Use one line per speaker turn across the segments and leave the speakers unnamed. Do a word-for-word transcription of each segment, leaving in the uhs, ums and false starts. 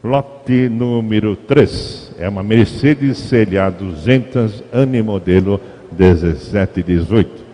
Lote número três. É uma Mercedes C L A duzentos, ano e modelo dezessete dezoito.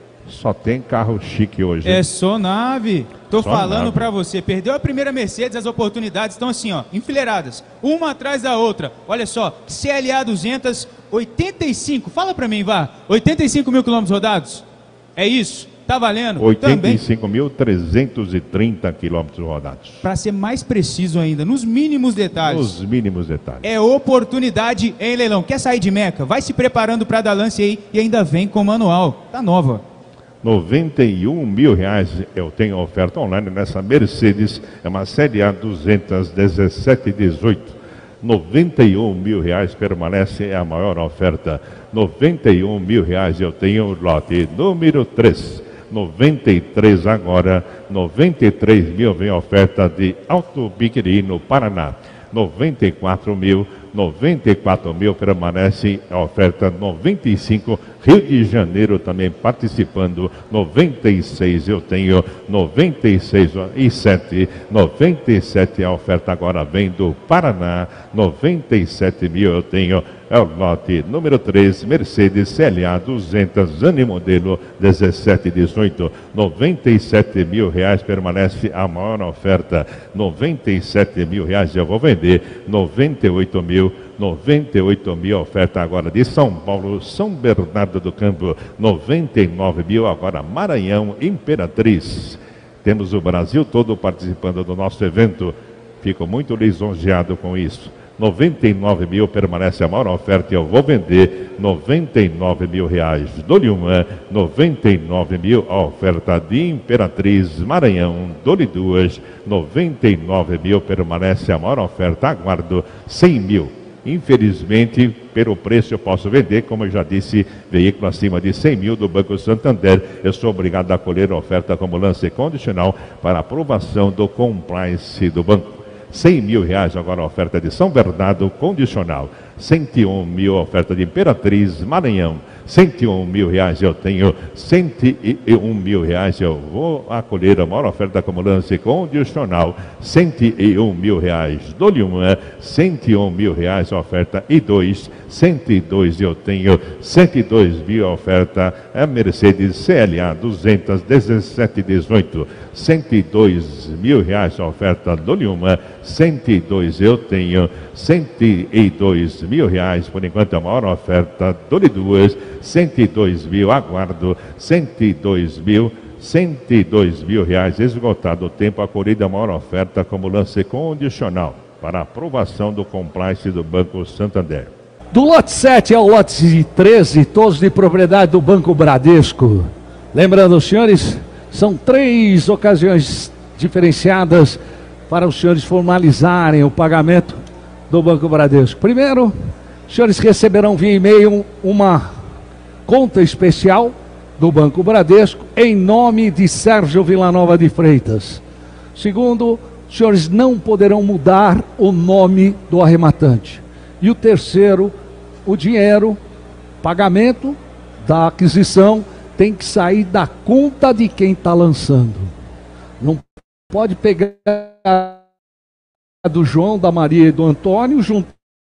Só tem carro chique hoje.
É só nave. Tô
Só
falando
nave.
pra você. Perdeu a primeira Mercedes, as oportunidades estão assim, ó, enfileiradas. Uma atrás da outra. Olha só, C L A duzentos, oitenta e cinco. Fala pra mim, vá. oitenta e cinco mil quilômetros rodados? É isso? Tá valendo?
oitenta e cinco mil trezentos e trinta quilômetros rodados.
Para ser mais preciso ainda, nos mínimos detalhes.
Nos mínimos detalhes.
É oportunidade em leilão. Quer sair de Meca? Vai se preparando para dar lance aí e ainda vem com manual. Tá nova.
noventa e um mil reais eu tenho oferta online nessa Mercedes. É uma C L A duzentos, dezessete dezoito. noventa e um mil reais permanece a maior oferta. noventa e um mil reais eu tenho lote número três. noventa e três agora, noventa e três mil vem oferta de Alto Biquiri, no Paraná. noventa e quatro mil, noventa e quatro mil permanece a oferta. Noventa e cinco, Rio de Janeiro também participando. Noventa e seis eu tenho, noventa e seis e sete, noventa e sete a oferta agora vem do Paraná. Noventa e sete mil eu tenho. É o lote número três, Mercedes C L A duzentos, ano e modelo dezessete dezoito. noventa e sete mil reais permanece a maior oferta. noventa e sete mil reais eu vou vender. noventa e oito mil, noventa e oito mil oferta agora de São Paulo, São Bernardo do Campo. noventa e nove mil agora Maranhão, Imperatriz. Temos o Brasil todo participando do nosso evento. Fico muito lisonjeado com isso. noventa e nove mil permanece a maior oferta e eu vou vender. noventa e nove mil reais. Dole uma. noventa e nove mil a oferta de Imperatriz, Maranhão. Dole duas. noventa e nove mil permanece a maior oferta. Aguardo cem mil. Infelizmente, pelo preço eu posso vender, como eu já disse, veículo acima de cem mil do Banco Santander. Eu sou obrigado a acolher a oferta como lance condicional para aprovação do compliance do banco. cem mil reais agora a oferta de São Bernardo, condicional. cento e um mil oferta de Imperatriz, Maranhão. cento e um mil reais eu tenho. cento e um mil reais eu vou acolher a maior oferta como lance condicional. cento e um mil reais. Dole uma. cento e um mil reais a oferta e dois. cento e dois eu tenho. cento e dois mil a oferta é Mercedes C L A duzentos, dezessete dezoito. cento e dois mil reais a oferta. Dole uma. cento e dois eu tenho. cento e dois mil reais por enquanto a maior oferta. Dole duas. cento e dois mil aguardo. cento e dois mil. cento e dois mil reais esgotado o tempo acolhida a maior oferta como lance condicional para aprovação do compliance do Banco Santander.
Do lote sete ao lote treze, todos de propriedade do Banco Bradesco. Lembrando, senhores, são três ocasiões diferenciadas para os senhores formalizarem o pagamento do Banco Bradesco. Primeiro, os senhores receberão via e-mail uma conta especial do Banco Bradesco em nome de Sérgio Villanova de Freitas. Segundo, os senhores não poderão mudar o nome do arrematante. E o terceiro, o dinheiro, pagamento da aquisição tem que sair da conta de quem está lançando. Não pode pegar do João, da Maria e do Antônio, juntar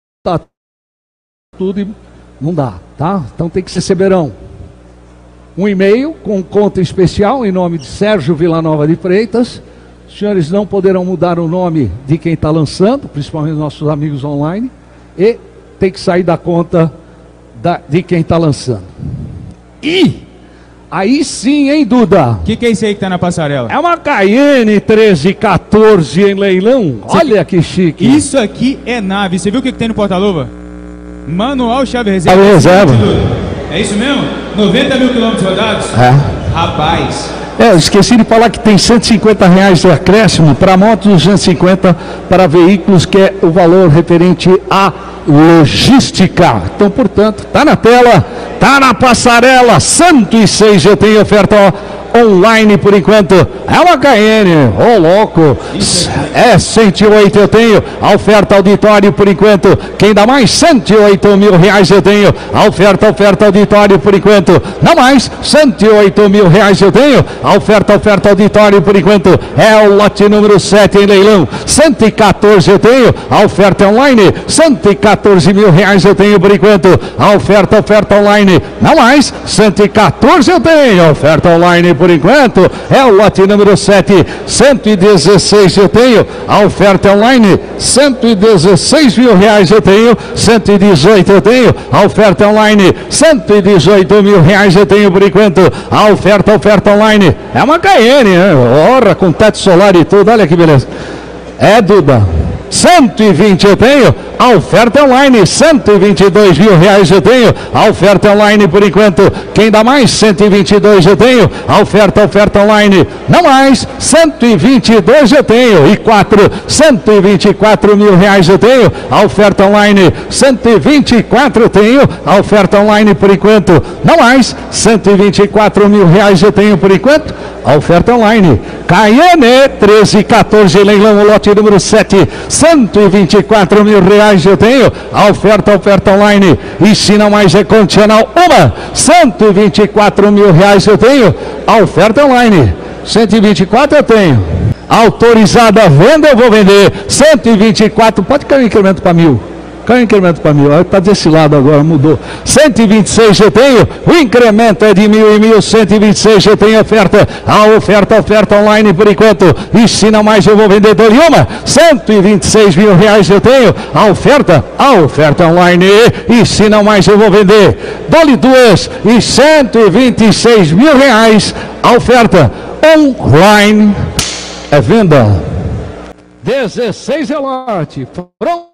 tudo e não dá, tá? Então tem que receberão um e-mail com conta especial em nome de Sérgio Villanova de Freitas. Os senhores não poderão mudar o nome de quem está lançando, principalmente nossos amigos online, e tem que sair da conta da, de quem está lançando. E aí sim, hein, Duda?
O que, que é isso aí que tá na passarela?
É uma Cayenne treze quatorze em leilão. Olha que chique.
Isso aqui é nave. Você viu o que, que tem no porta-luva? Manual chave reserva.
Chave reserva.
É isso mesmo? noventa mil quilômetros rodados?
É.
Rapaz.
É, eu esqueci de falar que tem cento e cinquenta reais de acréscimo para motos, duzentos e cinquenta para veículos, que é o valor referente à logística. Então, portanto, tá na tela, tá na passarela, cento e seis eu tenho oferta, ó, online por enquanto. É uma K N, ô oh, louco. É cento e oito eu tenho. A oferta auditório por enquanto. Quem dá mais? cento e oito mil reais eu tenho. A oferta, oferta auditório por enquanto. Não mais, cento e oito mil reais eu tenho. A oferta, oferta auditório por enquanto. É o lote número sete em leilão. cento e quatorze eu tenho. A oferta online. cento e quatorze mil reais eu tenho por enquanto. A oferta, oferta online. Não mais, cento e quatorze eu tenho. A oferta online por enquanto. É o lote número sete. cento e dezesseis eu tenho. A oferta online. cento e dezesseis mil reais eu tenho. cento e dezoito eu tenho. A oferta online. cento e dezoito mil reais eu tenho por enquanto. A oferta, oferta online. É uma K N, né? Ora, com teto solar e tudo. Olha que beleza. É, Duda. cento e vinte eu tenho. A oferta online, cento e vinte e dois mil reais eu tenho. A oferta online por enquanto. Quem dá mais? cento e vinte e dois eu tenho. A oferta, oferta online. Não mais, cento e vinte e dois eu tenho. E quatro, cento e vinte e quatro mil reais eu tenho. A oferta online, cento e vinte e quatro eu tenho. A oferta online por enquanto. Não mais, cento e vinte e quatro mil reais eu tenho por enquanto. A oferta online. K N treze e quatorze, leilão, lote número sete. cento e vinte e quatro mil reais eu tenho. A oferta, oferta online. E se não mais é condicional, uma, cento e vinte e quatro mil reais eu tenho. A oferta online. cento e vinte e quatro eu tenho. Autorizada a venda, eu vou vender. cento e vinte e quatro, pode cair um incremento para mil. Cai o incremento para mil, está desse lado agora, mudou. cento e vinte e seis eu tenho, o incremento é de mil e mil, cento e vinte e seis eu tenho oferta, a oferta, oferta online por enquanto, e se não mais eu vou vender dole uma, cento e vinte e seis mil reais eu tenho, a oferta, a oferta online, e se não mais eu vou vender dole duas, e cento e vinte e seis mil reais, a oferta online, é venda. dezesseis é lote, pronto.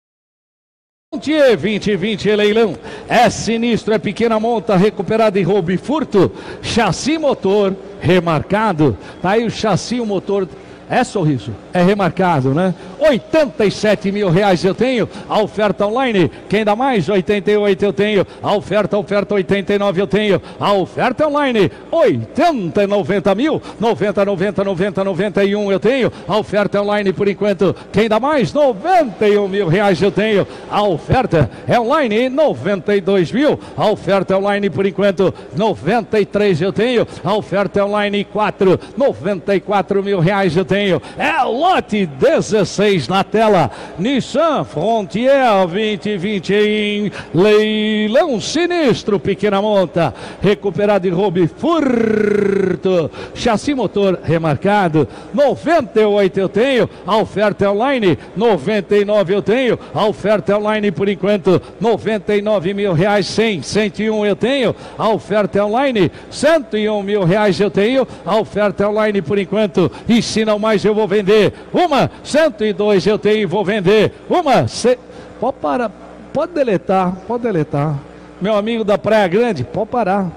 vinte e vinte leilão, é sinistro, é pequena monta, recuperada em roubo e furto, chassi motor remarcado, tá aí o chassi, o motor, é Sorriso, é remarcado, né? oitenta e sete mil reais eu tenho, a oferta online, quem dá mais? oitenta e oito eu tenho, a oferta, oferta oitenta e nove eu tenho, a oferta online, oitenta e noventa mil, noventa, noventa, noventa, noventa e um eu tenho, a oferta online por enquanto, quem dá mais? noventa e um mil reais eu tenho, a oferta é online, noventa e dois mil, a oferta online por enquanto, noventa e três eu tenho, a oferta online quatro, noventa e quatro mil reais eu tenho. É o lote dezesseis na tela, Nissan Frontier vinte vinte em leilão sinistro, pequena monta, recuperado em roubo e furto, chassi motor remarcado, noventa e oito eu tenho, a oferta é online, noventa e nove eu tenho, a oferta é online por enquanto, noventa e nove mil reais, cem, cento e um eu tenho, a oferta é online, cento e um mil reais eu tenho, a oferta é online por enquanto, e se não mais eu vou vender, uma, cento e dois eu tenho e vou vender, uma, ce... pode parar, pode deletar, pode deletar, meu amigo da Praia Grande, pode parar,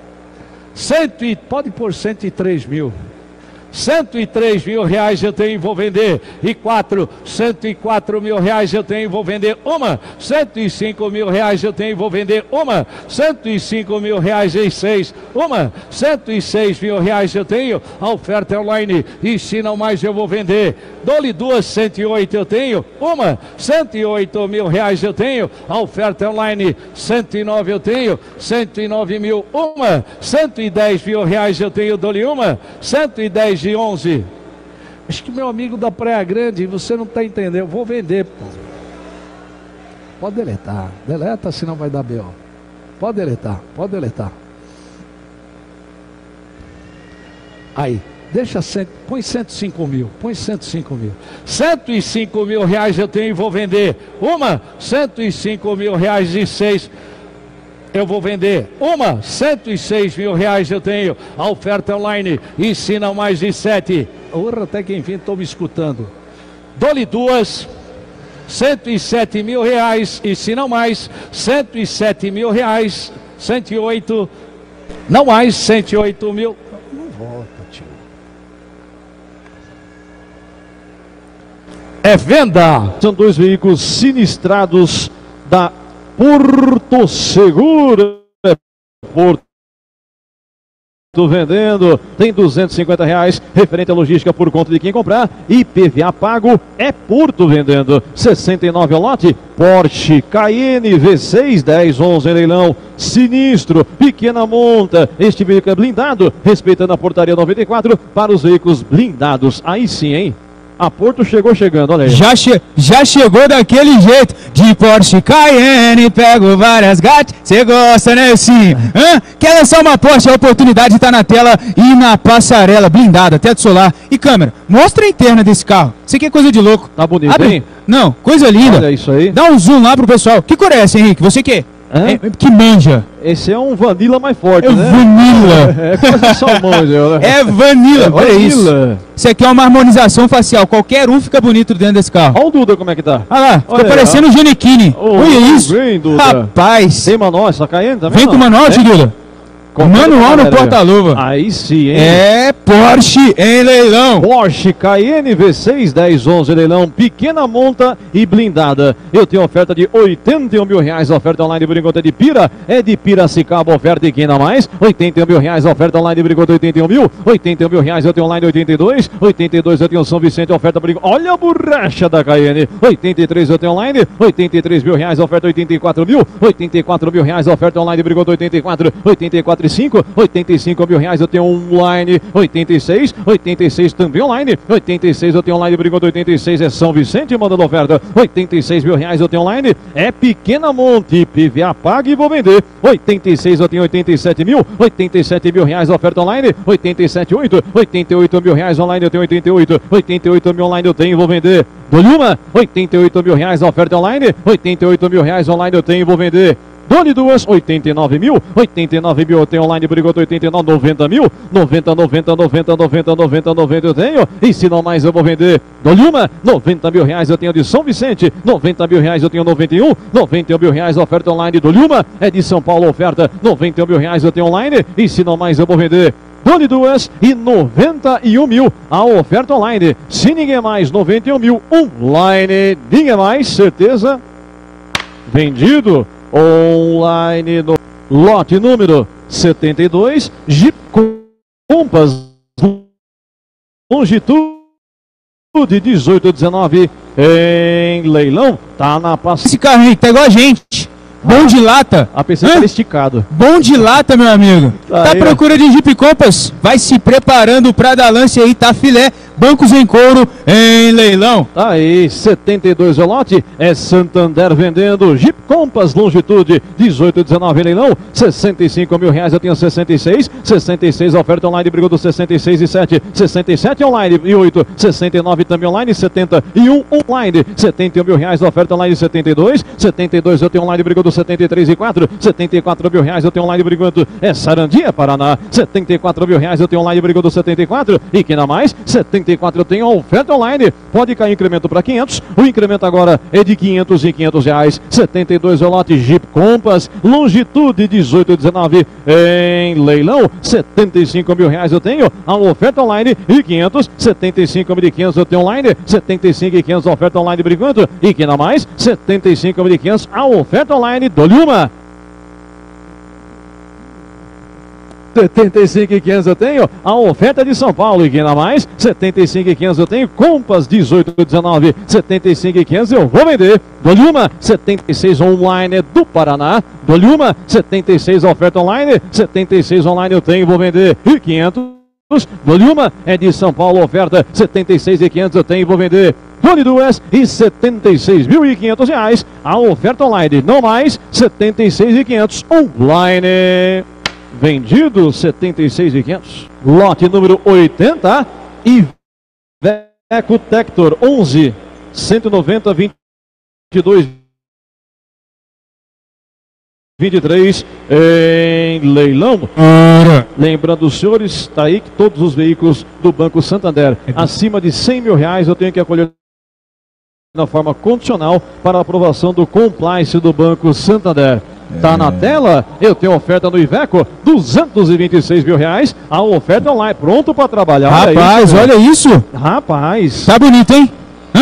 cento e... pode pôr cento e três mil, cento e três mil reais eu tenho e vou vender, e quatro, cento e quatro mil reais eu tenho e vou vender uma, cento e cinco mil reais eu tenho e vou vender uma, cento e cinco mil reais e seis, uma, cento e seis mil reais eu tenho, a oferta é online, e se não mais eu vou vender, dole duas, cento e oito eu tenho, uma, cento e oito mil reais eu tenho, a oferta é online, cento e nove eu tenho, cento e nove mil, uma, cento e dez mil reais eu tenho, dole uma, cento e dez de onze. Acho que meu amigo da Praia Grande, você não está entendendo. Vou vender, pô. Pode deletar. Deleta, senão vai dar B O. Pode deletar, pode deletar. Aí, deixa cento, põe cento e cinco mil, põe cento e cinco mil. cento e cinco mil reais eu tenho e vou vender. Uma, cento e cinco mil reais e seis. Eu vou vender uma, cento e seis mil reais eu tenho, a oferta online, e se não mais de sete, urra, até que enfim estou me escutando, dole duas, cento e sete mil reais, e se não mais, cento e sete mil reais, cento e oito, não mais, cento e oito mil, não volta, tio, é venda,
são dois veículos sinistrados da Porto Seguro, Porto vendendo, tem duzentos e cinquenta reais, referente à logística por conta de quem comprar, I P V A pago, é Porto vendendo, sessenta e nove ao lote, Porsche Cayenne V seis, dez, onze em leilão, sinistro, pequena monta, este veículo é blindado, respeitando a portaria noventa e quatro para os veículos blindados, aí sim, hein? A Porto chegou chegando, olha aí.
Já, che já chegou daquele jeito, de Porsche Cayenne, pego várias gatas, você gosta, né, sim? Hã? Quer lançar uma Porsche, a oportunidade está na tela e na passarela, blindada, teto solar e câmera. Mostra a interna desse carro, isso aqui é coisa de louco.
Tá bonito,
Abre...
hein?
Não, coisa linda.
Olha isso aí.
Dá um zoom lá pro pessoal. Que cor é essa, Henrique? Você que é, que manja.
Esse é um vanilla mais forte,
é
né?
Vanilla.
É quase salmão, né?
É vanilla,
É
olha
vanilla.
isso. Isso aqui é uma harmonização facial. Qualquer um fica bonito dentro desse carro.
Olha o Duda como é que tá.
Olha lá,
Olha
fica
aí,
parecendo o Giannichini.
Oh,
olha isso.
bem, Duda.
Rapaz.
Tem manual, essa Cayenne também?
Vem
não?
com manual, tio Duda. Manual no porta-luva.
Aí sim, hein?
É Porsche em leilão.
Porsche Cayenne V seis, dez, onze leilão, pequena monta e blindada. Eu tenho oferta de oitenta e um mil reais, oferta online por enquanto é de Pira, é de Piracicaba, oferta e quem dá mais? oitenta e um mil reais, oferta online por enquanto oitenta e um mil, oitenta e um mil reais eu tenho online oitenta e dois, oitenta e dois eu tenho São Vicente, oferta por enquanto, olha a borracha da Cayenne, oitenta e três eu tenho online, oitenta e três mil reais, oferta oitenta e quatro mil, oitenta e quatro mil reais, oferta online por enquanto oitenta e quatro, oitenta e quatro e cinco, oitenta e cinco mil reais eu tenho online, oitenta e seis, oitenta e seis também online, oitenta e seis eu tenho online, brigou oitenta e seis é São Vicente mandando oferta, oitenta e seis mil reais eu tenho online, é Pequena Monte, I P V A paga e vou vender, oitenta e seis eu tenho oitenta e sete mil, oitenta e sete mil reais oferta online, oitenta e sete vírgula oito, oitenta e oito mil reais online eu tenho oitenta e oito, oitenta e oito mil online eu tenho e vou vender, dou-lhe uma, oitenta e oito mil reais oferta online, oitenta e oito mil reais online eu tenho e vou vender. Dole duas, oitenta e nove mil, oitenta e nove mil eu tenho online, brigoto oitenta e nove, noventa mil, noventa, noventa, noventa, noventa, noventa, noventa eu tenho, e se não mais eu vou vender, dole uma, noventa mil reais eu tenho de São Vicente, noventa mil reais eu tenho noventa e um, noventa e um mil reais oferta online, dole uma, é de São Paulo oferta, noventa e um mil reais eu tenho online, e se não mais eu vou vender, dole duas e noventa e um mil a oferta online, se ninguém mais, noventa e um mil, online, ninguém mais, certeza, vendido. Online no lote número setenta e dois, Jeep Compass longitude dezoito dezenove em leilão, tá na passagem.
Esse carro aí tá igual a gente, bom de lata.
A P C tá esticado.
Bom de lata, meu amigo.
Tá
Tá à
aí,
procura de Jeep Compass? Vai se preparando pra dar lance aí, tá filé. Bancos em couro em leilão.
Tá aí, setenta e dois é o lote, é Santander vendendo, Jeep Compass longitude dezoito dezenove em leilão, sessenta e cinco mil reais eu tenho sessenta e seis, sessenta e seis oferta online, brigou do sessenta e seis e sete, sessenta e sete online e oito, sessenta e nove também online, setenta e um online, setenta e um mil reais oferta online, setenta e dois, setenta e dois eu tenho online, brigou do setenta e três e quatro, setenta e quatro mil reais eu tenho online, brigando, é Sarandia, Paraná, setenta e quatro mil reais eu tenho online, brigou do setenta e quatro, e que ainda mais, setenta e quatro eu tenho a oferta online, pode cair incremento para quinhentos, o incremento agora é de quinhentos e quinhentos reais, setenta e dois é o lote Jeep Compass, longitude dezoito dezenove em leilão, setenta e cinco mil reais eu tenho, a oferta online e quinhentos, setenta e cinco mil e quinhentos eu tenho online, setenta e cinco mil e quinhentos a oferta online brigando, e que ainda mais, setenta e cinco mil e quinhentos a oferta online, dou-lhe uma. setenta e cinco mil e quinhentos eu tenho, a oferta de São Paulo e que ainda mais, setenta e cinco mil e quinhentos eu tenho, Compass dezoito dezenove, setenta e cinco mil e quinhentos eu vou vender, dou-lhe uma, setenta e seis online do Paraná, dou-lhe uma, setenta e seis oferta online, setenta e seis online eu tenho, vou vender, e quinhentos, dou-lhe uma, é de São Paulo oferta, setenta e seis mil e quinhentos eu tenho, vou vender, dou-lhe duas e setenta e seis mil e quinhentos reais, a oferta online, não mais, setenta e seis mil e quinhentos online. Vendido setenta e seis mil e quinhentos. Lote número oitenta. Iveco Tector onze, cento e noventa, vinte e dois, vinte e três em leilão. Lembrando os senhores, está aí que todos os veículos do Banco Santander acima de cem mil reais eu tenho que acolher na forma condicional para aprovação do compliance do Banco Santander. Tá é. Na tela, eu tenho oferta no Iveco, duzentos e vinte e seis mil reais, a oferta online, pronto para trabalhar.
Rapaz, olha isso,
olha isso. Rapaz.
Tá bonito, hein? Hã?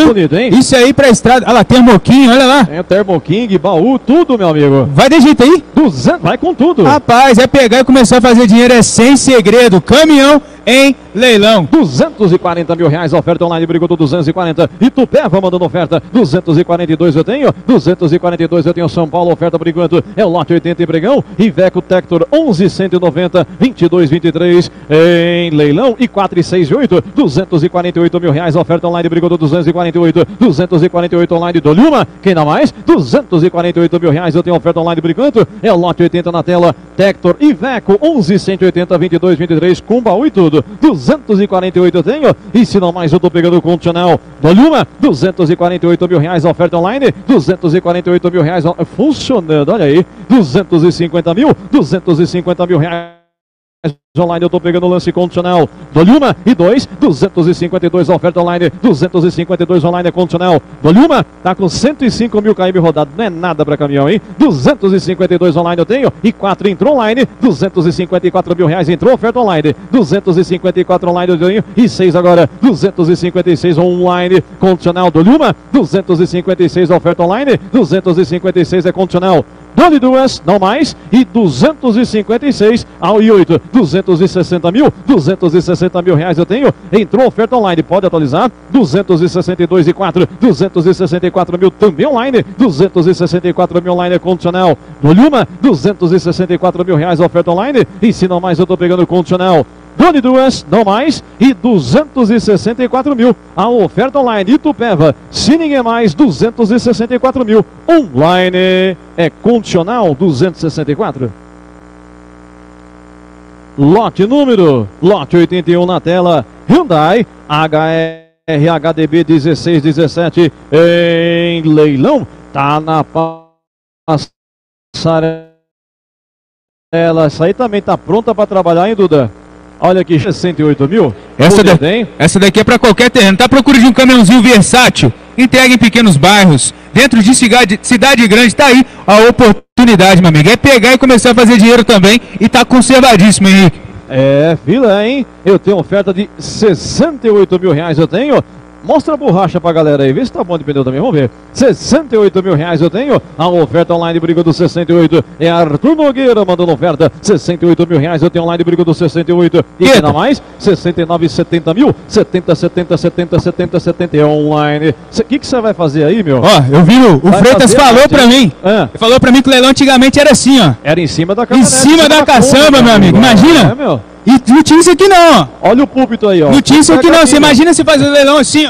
bonito, hein?
Isso aí pra estrada. Olha lá, termoquinho, olha lá.
Tem o Thermo King, baú, tudo, meu amigo.
Vai de jeito aí?
duzentos, vai com tudo.
Rapaz, é pegar e começar a fazer dinheiro, é sem segredo. Caminhão em leilão.
duzentos e quarenta mil reais, oferta online, brigou do duzentos e quarenta. Itupeva mandando oferta, duzentos e quarenta e dois eu tenho, duzentos e quarenta e dois eu tenho São Paulo, oferta por enquanto é o lote oitenta e pregão. Iveco Tector onze mil cento e noventa, vinte e dois, vinte e três em leilão e quatro e seis e oito, duzentos e quarenta e oito mil reais, oferta online, brigou do duzentos e quarenta e oito, duzentos e quarenta e oito online do Luma, quem dá mais? duzentos e quarenta e oito mil reais, eu tenho oferta online por enquanto, é o lote oitenta na tela, Tector Iveco onze mil cento e oitenta, vinte e dois, vinte e três com baú e tudo, duzentos e quarenta e oito eu tenho, e se não mais eu tô pegando o condicional do Luma, duzentos e quarenta e oito mil reais, oferta online, duzentos e quarenta e oito mil reais, funcionando, olha aí, duzentos e cinquenta mil, duzentos e cinquenta mil reais. Online eu tô pegando o lance condicional do Luma e dois, duzentos e cinquenta e dois oferta online, duzentos e cinquenta e dois online é condicional do Luma, tá com cento e cinco mil km rodado, não é nada para caminhão, hein? duzentos e cinquenta e dois online eu tenho e quatro entrou online, duzentos e cinquenta e quatro mil reais entrou oferta online, duzentos e cinquenta e quatro online eu tenho e seis agora, duzentos e cinquenta e seis online condicional do Luma, duzentos e cinquenta e seis oferta online, duzentos e cinquenta e seis é condicional Dole duas, não mais, e duzentos e cinquenta e seis ao e oito, duzentos e sessenta mil, duzentos e sessenta mil reais eu tenho, entrou oferta online, pode atualizar, duzentos e sessenta e dois e quatro, duzentos e sessenta e quatro mil também online, duzentos e sessenta e quatro mil online é condicional, no Luma, duzentos e sessenta e quatro mil reais oferta online, e se não mais eu tô pegando condicional, Dole duas, não mais, e duzentos e sessenta e quatro mil. A oferta online Itupeva, se ninguém mais, duzentos e sessenta e quatro mil. Online é condicional duzentos e sessenta e quatro. Lote número, lote oitenta e um na tela, Hyundai H R H D B dezesseis dezessete em leilão, tá na passarela. Essa aí também tá pronta para trabalhar, hein, Duda? Olha aqui, sessenta e oito mil.
Essa, da, essa daqui é para qualquer terreno. Tá procurando de um caminhãozinho versátil, entrega em pequenos bairros, dentro de cidade, cidade grande. Tá aí a oportunidade, meu amigo. É pegar e começar a fazer dinheiro também. E tá conservadíssimo, Henrique.
É, fila, hein? Eu tenho oferta de sessenta e oito mil reais. Eu tenho. Mostra a borracha pra galera aí, vê se tá bom de pneu também, vamos ver. sessenta e oito mil reais eu tenho, a oferta online briga do sessenta e oito, é Arthur Nogueira mandando oferta, sessenta e oito mil reais eu tenho online briga do sessenta e oito, e ainda mais, sessenta e nove, setenta mil, setenta, setenta, setenta, setenta, setenta, é online. O que que você vai fazer aí, meu?
Ó, eu vi, o, o Freitas falou pra mim, é. falou pra mim que o leilão antigamente era assim, ó.
Era em cima da
caminhonete. Em cima da caçamba, meu amigo, imagina.
É, meu.
E não tinha isso aqui não, ó.
Olha o púlpito aí, ó.
Não tinha isso aqui não, você imagina se fazer um leilão assim, ó.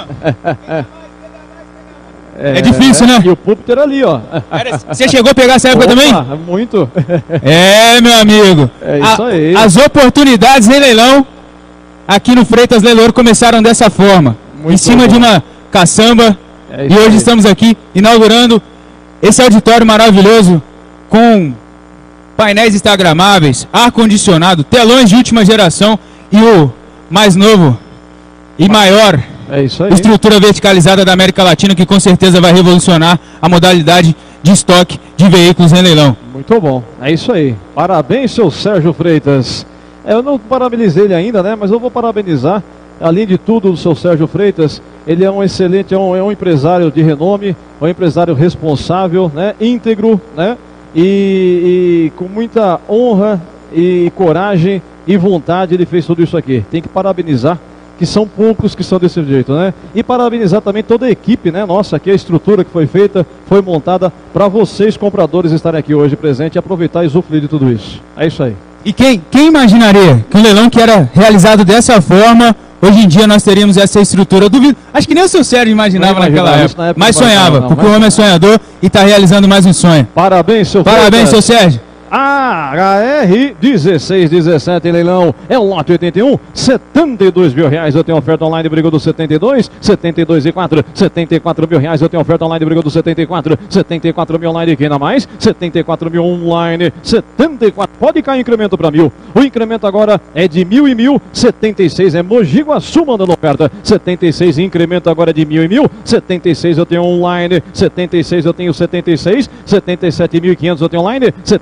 É, é difícil, né?
E o púlpito era ali, ó.
Era, você chegou a pegar essa época Opa, também?
Muito.
É, meu amigo.
É isso
a,
aí.
As oportunidades em leilão aqui no Freitas Leilouro começaram dessa forma. Muito em cima bom. de uma caçamba. É e hoje aí. estamos aqui inaugurando esse auditório maravilhoso com painéis instagramáveis, ar-condicionado, telões de última geração e o mais novo e maior
é isso aí.
estrutura verticalizada da América Latina, que com certeza vai revolucionar a modalidade de estoque de veículos em leilão.
Muito bom, é isso aí. Parabéns, seu Sérgio Freitas. Eu não parabenizei ele ainda, né? Mas eu vou parabenizar. Além de tudo, o seu Sérgio Freitas, ele é um excelente, é um, é um empresário de renome, um empresário responsável, né? Íntegro, né? E, e com muita honra e coragem e vontade ele fez tudo isso aqui. Tem que parabenizar, que são poucos que são desse jeito, né? E parabenizar também toda a equipe, né? Nossa, aqui a estrutura que foi feita, foi montada para vocês compradores estarem aqui hoje presentes e aproveitar e usufruir de tudo isso. É isso aí.
E quem, quem imaginaria que um leilão que era realizado dessa forma, hoje em dia nós teríamos essa estrutura? Eu duvido, acho que nem o seu Sérgio imaginava naquela época, época, mas sonhava, não, porque mas... o homem é sonhador e está realizando mais um sonho.
Parabéns, seu
Parabéns, seu Sérgio.
H R dezesseis dezessete em leilão, é o lote oitenta e um, setenta e dois mil reais eu tenho oferta online, brigou do setenta e dois, setenta e dois e quatro, setenta e quatro mil reais eu tenho oferta online, brigou do setenta e quatro, setenta e quatro mil online, quem ainda mais, setenta e quatro mil online, setenta e quatro, pode cair incremento para mil, o incremento agora é de mil e mil, setenta e seis é Mogi Guaçu mandando oferta, setenta e seis incremento agora é de mil e mil, setenta e seis eu tenho online, setenta e seis eu tenho setenta e seis, setenta e sete mil e quinhentos eu tenho online, setenta e sete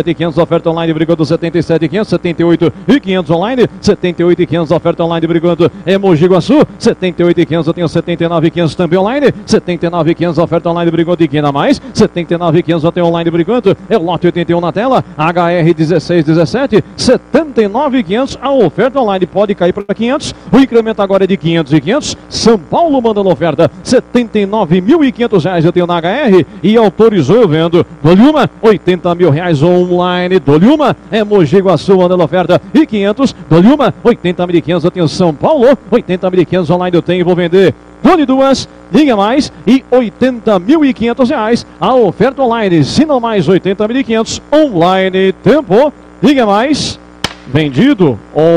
sete mil e quinhentos, oferta online por enquanto setenta e sete mil e quinhentos, setenta e oito mil e quinhentos online, setenta e oito mil e quinhentos, oferta online por enquanto é Mogi Guaçu, setenta e oito mil e quinhentos, eu tenho setenta e nove mil e quinhentos também online, setenta e nove mil e quinhentos, oferta online por enquanto e quem dá mais, setenta e nove mil e quinhentos eu tenho online por enquanto, é o lote oitenta e um na tela, H R dezesseis dezessete, setenta e nove mil e quinhentos, a oferta online pode cair para quinhentos, o incremento agora é de quinhentos e quinhentos, São Paulo mandando oferta, setenta e nove mil e quinhentos reais eu tenho na H R e autorizou eu vendo, dou-lhe uma, oitenta mil reais online, dou-lhe uma, é Mogi Guaçu mandando oferta e quinhentos, dou-lhe uma, oitenta mil e quinhentos eu tenho São Paulo, oitenta mil e quinhentos online eu tenho e vou vender, dou-lhe duas, liga mais e oitenta mil e quinhentos reais, a oferta online, se não mais oitenta mil e quinhentos, online, tempo, liga mais, vendido,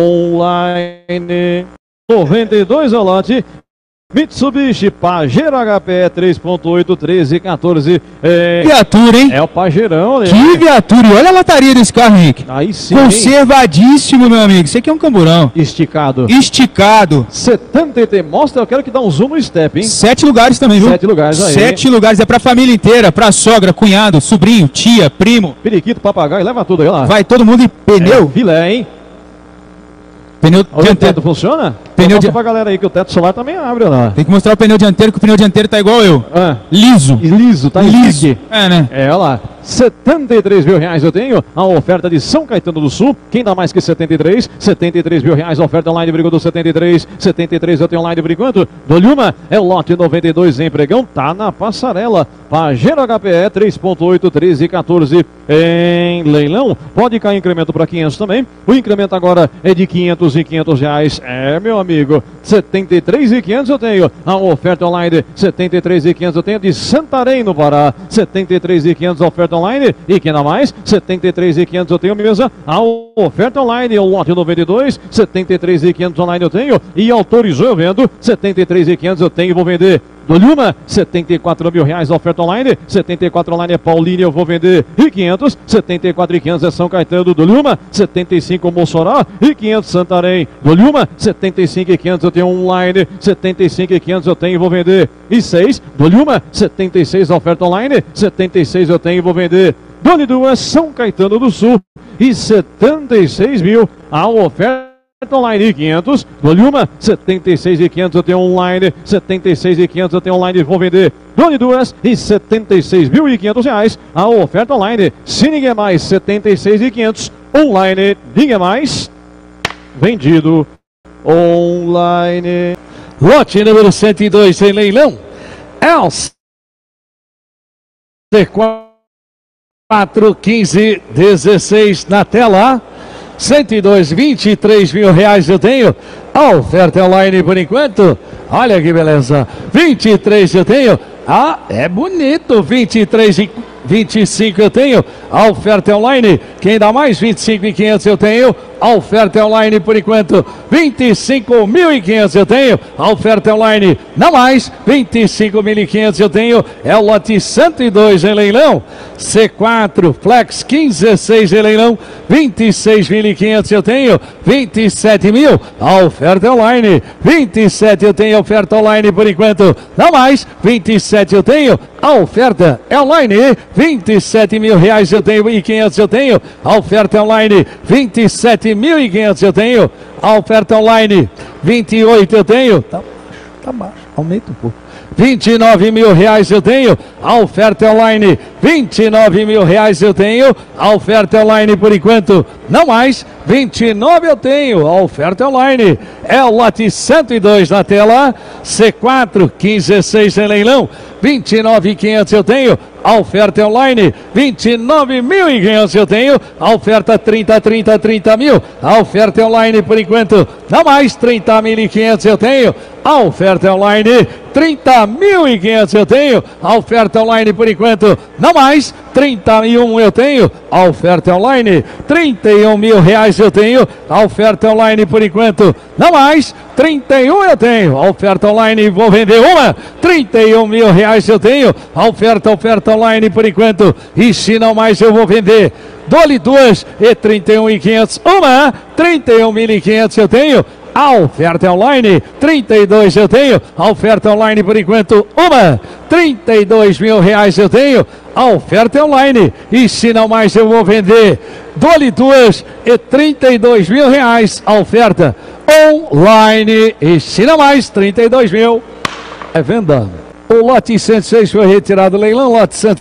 online, noventa e dois ao lote, Mitsubishi Pajero H P três ponto oito, treze, quatorze. É...
Viatura, hein?
É o Pajeirão, né?
Que viatura! E olha a lataria desse carro, Henrique.
Aí sim.
Conservadíssimo, meu amigo. Isso aqui é um camburão.
Esticado.
Esticado.
setenta e três. Mostra, eu quero que dá um zoom no step, hein?
Sete lugares também, viu?
Sete lugares aí.
Sete lugares. É pra família inteira. Pra sogra, cunhado, sobrinho, tia, primo.
Periquito, papagaio, leva tudo aí lá.
Vai todo mundo em pneu.
É, filé, hein?
Pneu
O
dianteiro.
teto funciona?
Pneu
Mostra
de...
pra galera aí que o teto solar também abre, ou não?
Tem que mostrar o pneu dianteiro, que o pneu dianteiro tá igual eu.
Ah.
Liso.
Liso, tá
Liso.
liso.
É, né?
É, olha lá. setenta e três mil reais eu tenho. A oferta de São Caetano do Sul. Quem dá mais que setenta e três? setenta e três mil reais. A oferta online por enquanto setenta e três. setenta e três eu tenho online por enquanto. Dou-lhe uma. É o lote noventa e dois em pregão. Tá na passarela. Pajero H P E três ponto oito, treze, quatorze em leilão. Pode cair incremento para quinhentos também. O incremento agora é de quinhentos e quinhentos reais. É, meu amigo. setenta e três mil e quinhentos eu tenho. A oferta online setenta e três mil e quinhentos eu tenho de Santarém no Pará. setenta e três mil e quinhentos a oferta online. E quem dá mais? setenta e três mil e quinhentos eu tenho mesa. A oferta online, o lote noventa e dois. setenta e três mil e quinhentos online eu tenho. E autorizou eu vendo. setenta e três mil e quinhentos eu tenho e vou vender. Dou-lhe uma, setenta e quatro mil reais a oferta online, setenta e quatro online é Paulínia, eu vou vender, e quinhentos, setenta e quatro mil e quinhentos é São Caetano, dou-lhe uma, setenta e cinco Mossoró, e quinhentos Santarém, dou-lhe uma, setenta e cinco mil e quinhentos eu tenho online, setenta e cinco mil e quinhentos eu tenho e vou vender, e seis, dou-lhe uma, setenta e seis a oferta online, setenta e seis eu tenho e vou vender, dou-lhe duas, São Caetano do Sul, e setenta e seis mil a oferta online quinhentos, dou-lhe uma, setenta e seis mil e quinhentos eu tenho online, setenta e seis mil e quinhentos eu tenho online e vou vender, dou-lhe duas e setenta e seis mil e quinhentos reais, a oferta online, se ninguém mais, setenta e seis mil e quinhentos, online, ninguém mais, vendido, online.
Lote número cento e dois em leilão, é o C quatro, quinze, dezesseis na tela, cento e dois, vinte e três mil reais eu tenho. A oferta online por enquanto. Olha que beleza. vinte e três eu tenho. Ah, é bonito. vinte e três e vinte e cinco eu tenho. A oferta online. Quem dá mais? vinte e cinco mil e quinhentos eu tenho. A oferta online por enquanto. vinte e cinco mil e quinhentos eu tenho. A oferta online. Não mais. vinte e cinco mil e quinhentos eu tenho. É o lote cento e dois em leilão. C quatro Flex quinze dezesseis em leilão. vinte e seis mil e quinhentos eu tenho. vinte e sete mil. A oferta online. vinte e sete eu tenho. Oferta online por enquanto. Não mais. vinte e sete eu tenho. A oferta é online. vinte e sete mil reais eu tenho e quinhentos eu tenho. A oferta é online. vinte e sete mil e quinhentos eu tenho. A oferta online. vinte e oito eu tenho. Tá, tá baixo. Aumenta um pouco. vinte e nove mil reais eu tenho. A oferta é online. vinte e nove mil reais eu tenho. A oferta é online por enquanto. Não mais. vinte e nove eu tenho. A oferta é online. É o lote cento e dois na tela. C quatro, quinze dezesseis em leilão. vinte e nove mil e quinhentos eu tenho. A oferta é online. vinte e nove mil e quinhentos eu tenho. A oferta trinta, trinta, trinta mil. A oferta é online por enquanto. Não mais. trinta mil e quinhentos eu tenho. A oferta é online. trinta mil e quinhentos eu tenho. A oferta online por enquanto. Não mais. trinta e um eu tenho. A oferta online. trinta e um mil reais eu tenho. A oferta online por enquanto. Não mais. trinta e um eu tenho. A oferta online vou vender uma. trinta e um mil reais eu tenho. A oferta, oferta online por enquanto. E se não mais eu vou vender. Dou-lhe duas e trinta e um mil e quinhentos. Uma. trinta e um mil e quinhentos eu tenho. A oferta é online, trinta e dois eu tenho. A oferta online por enquanto, uma. trinta e dois mil reais eu tenho. A oferta é online. E se não mais eu vou vender. Dole duas e trinta e dois mil reais. A oferta online. E se não mais, trinta e dois mil. É venda. O lote cento e seis foi retirado do leilão. Lote cento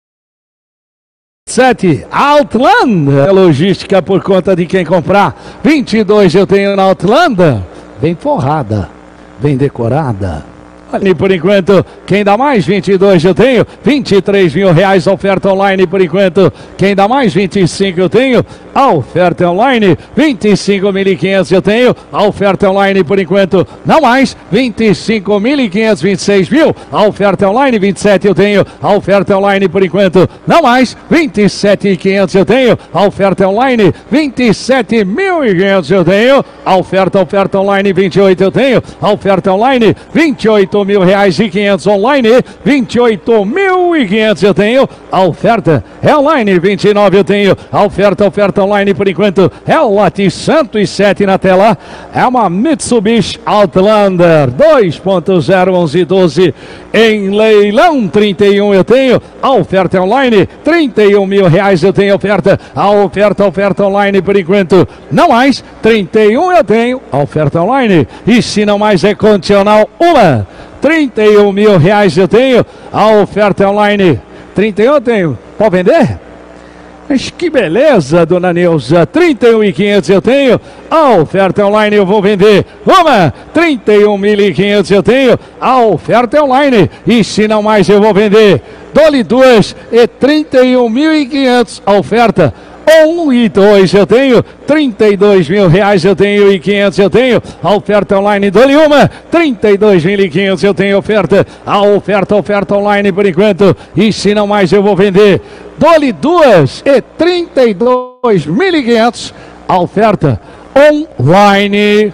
e sete, Outlander. É logística por conta de quem comprar. vinte e dois eu tenho na Outlander. Bem forrada, bem decorada. E por enquanto, quem dá mais? vinte e dois eu tenho, vinte e três mil reais, oferta online por enquanto. Quem dá mais? vinte e cinco eu tenho, a oferta online, vinte e cinco mil e quinhentos eu tenho, a oferta online por enquanto, não mais, vinte e cinco mil e quinhentos, vinte e seis mil, a oferta online, vinte e sete eu tenho, a oferta online por enquanto, não mais, vinte e sete mil e quinhentos eu tenho, a oferta online, vinte e sete mil e quinhentos eu tenho, a oferta, oferta online, vinte e oito eu tenho, a oferta online, vinte e oito mil reais e quinhentos online, vinte e oito mil e quinhentos eu tenho, a oferta é online, vinte e nove eu tenho, a oferta, oferta online por enquanto, é o lote cento e sete na tela, é uma Mitsubishi Outlander dois ponto zero onze doze em leilão, trinta e um eu tenho, a oferta é online, trinta e um mil reais eu tenho oferta, a oferta, oferta online por enquanto, não mais, trinta e um eu tenho, a oferta online, e se não mais é condicional, uma, trinta e um mil reais eu tenho, a oferta online, trinta e um eu tenho, pode vender? Mas que beleza, dona Neuza, trinta e um mil e quinhentos eu tenho, a oferta online eu vou vender, uma, trinta e um mil e quinhentos eu tenho, a oferta online, e se não mais eu vou vender, dole duas e trinta e um mil e quinhentos, a oferta, um e dois eu tenho, trinta e dois mil reais eu tenho e quinhentos eu tenho, a oferta online dole uma, trinta e dois mil e quinhentos eu tenho oferta, a oferta, oferta online por enquanto, e se não mais eu vou vender, dole duas e trinta e dois mil e quinhentos, a oferta online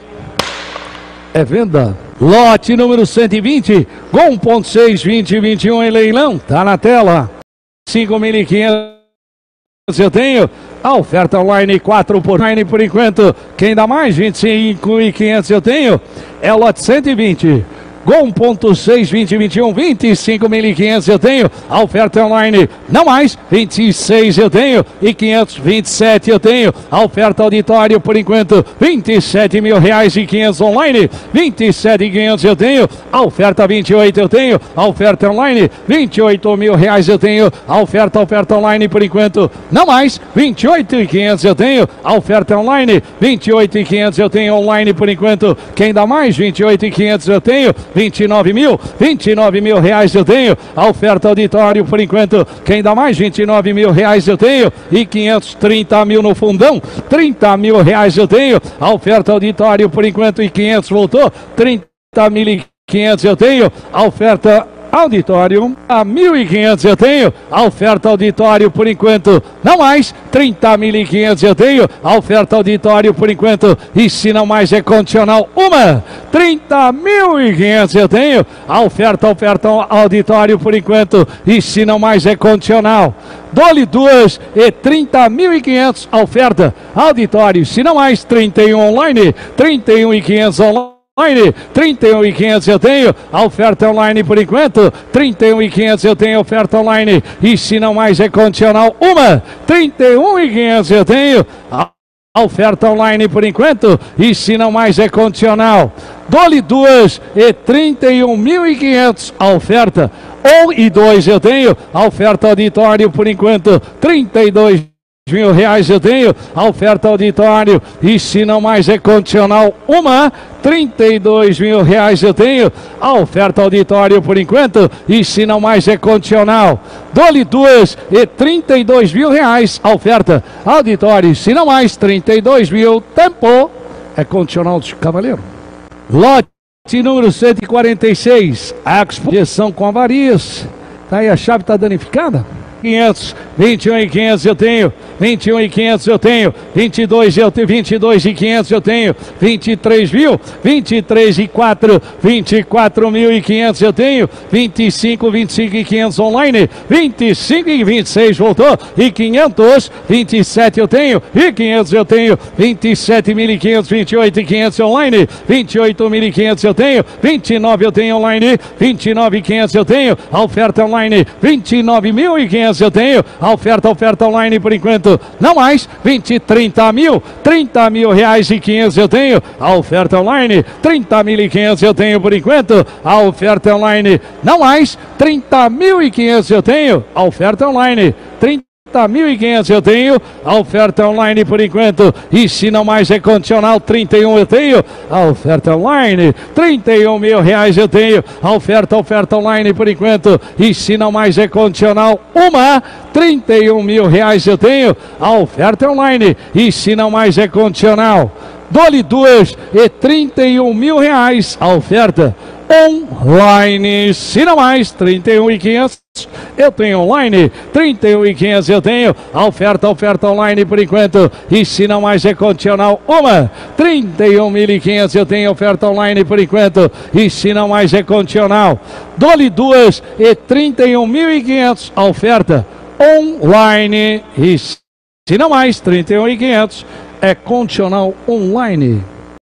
é venda. Lote número cento e vinte, com um ponto seis, vinte e vinte e um em leilão, tá na tela, cinco mil e quinhentos eu tenho, a oferta online quatro por online por enquanto, quem dá mais? vinte e cinco mil e quinhentos eu tenho, é o lote cento e vinte, com um ponto seis, vinte e vinte e um, vinte e cinco mil e quinhentos eu tenho, a oferta online, não mais, vinte e seis eu tenho, e quinhentos, vinte e sete eu tenho, a oferta auditório por enquanto, vinte e sete mil reais e quinhentos online, vinte e sete mil e quinhentos eu tenho, a oferta vinte e oito eu tenho, a oferta online, vinte e oito mil reais eu tenho, a oferta, oferta online por enquanto, não mais, vinte e oito mil e quinhentos eu tenho, a oferta online, vinte e oito mil e quinhentos eu tenho online por enquanto, quem dá mais? vinte e oito mil e quinhentos eu tenho, vinte e nove mil, vinte e nove mil reais eu tenho, a oferta auditório por enquanto, quem dá mais? vinte e nove mil reais eu tenho, e quinhentos, trinta mil no fundão, trinta mil reais eu tenho, a oferta auditório por enquanto, e quinhentos voltou, trinta mil e quinhentos eu tenho, a oferta auditório, a mil e quinhentos eu tenho, a oferta auditório por enquanto, não mais, trinta mil e quinhentos eu tenho, a oferta auditório por enquanto, e se não mais é condicional, uma, trinta mil e quinhentos eu tenho, a oferta, oferta auditório por enquanto, e se não mais é condicional, dole duas e trinta mil e quinhentos, a oferta auditório, se não mais, trinta e um online, trinta e um mil e quinhentos online, trinta e um mil e quinhentos eu tenho, a oferta online por enquanto, trinta e um mil e quinhentos eu tenho, oferta online, e se não mais é condicional, uma, trinta e um mil e quinhentos eu tenho, a oferta online por enquanto, e se não mais é condicional, dole duas e trinta e um mil e quinhentos, a oferta, um e dois eu tenho, a oferta auditório por enquanto, trinta e dois mil reais eu tenho, a oferta auditório, e se não mais é condicional, uma, trinta e dois mil reais eu tenho, a oferta auditório por enquanto, e se não mais é condicional, dole duas e trinta e dois mil reais, a oferta auditório, se não mais, trinta e dois mil, tempo, é condicional de cavaleiro. Lote número cento e quarenta e seis, a exposição com avarias, tá aí, a chave está danificada, quinhentos, vinte e um e quinhentos eu tenho, vinte e um e quinhentos eu tenho, vinte e dois eu tenho, vinte e dois e quinhentos eu tenho, vinte e três mil, vinte e três e quatro, vinte e quatro mil e quinhentos eu tenho, vinte e cinco, vinte e cinco e quinhentos online, vinte e cinco e vinte e seis voltou, e quinhentos, vinte e sete eu tenho, e quinhentos eu tenho, vinte e sete mil e quinhentos, vinte e oito e quinhentos online, vinte e oito mil e quinhentos eu tenho, vinte e nove eu tenho online, vinte e nove mil e quinhentos eu tenho, a oferta online, vinte e nove mil e quinhentos eu tenho, a oferta, oferta online por enquanto, não mais, vinte, trinta mil, trinta mil reais e quinhentos eu tenho, a oferta online, trinta mil e quinhentos eu tenho por enquanto, a oferta online, não mais, trinta mil e quinhentos eu tenho, a oferta online, trinta mil e quinhentos eu tenho, a oferta online por enquanto, e se não mais é condicional, trinta e um eu tenho, a oferta online, trinta e um mil reais eu tenho, a oferta, oferta online por enquanto, e se não mais é condicional, uma, trinta e um mil reais eu tenho, a oferta online, e se não mais é condicional, dole duas e trinta e um mil reais, a oferta online, se não mais, trinta e um mil e quinhentos eu tenho online, trinta e um mil e quinhentos eu tenho, a oferta, oferta online por enquanto, e se não mais é condicional, uma, trinta e um mil e quinhentos eu tenho, oferta online por enquanto, e se não mais é condicional, dole duas e trinta e um mil e quinhentos, a oferta online, e se não mais, trinta e um mil e quinhentos é condicional online.